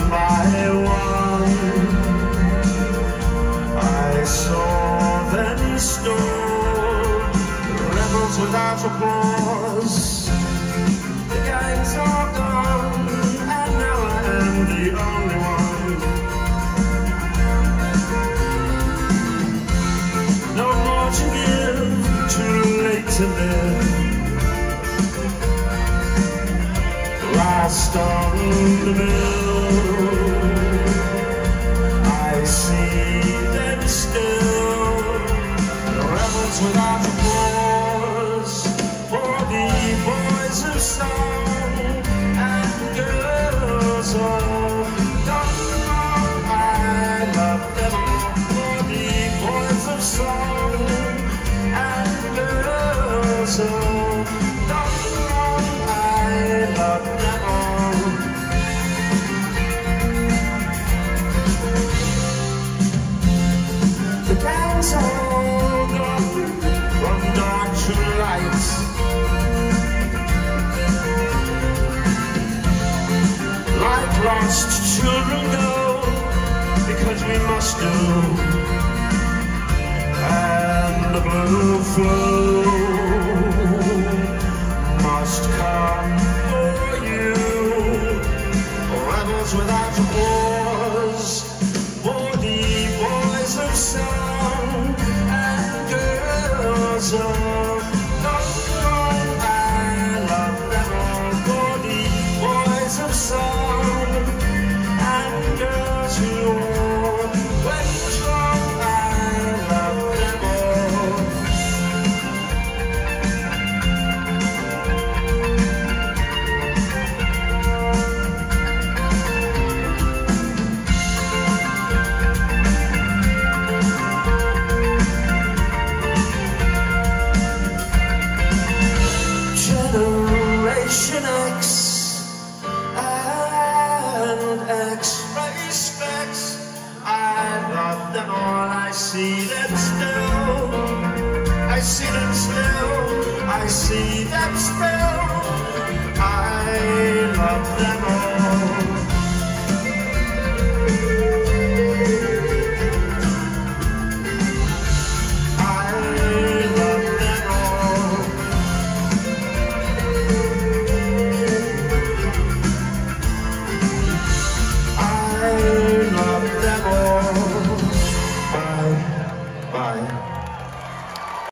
by one. I saw them stone, rebels without applause. The gangs are gone, and now I am the only one. No more to give, too late to live. Last on the mill, I see them still, the rebels without applause, for the boys of song and girls of dawn. I love them all, for the boys of song and girls of dawn. I love them all. The gangs all gone from dark to light. Like lost children go, because we must do. And the blue flow must come for you. Rebels without applause, for the boys of song and girls of dawn. I love them all, for the boys of song and girls who went wrong. I love them all. Generation X and X-ray specs, I love them all. I see them still, I see them still, I see them still. I love them all. Bye.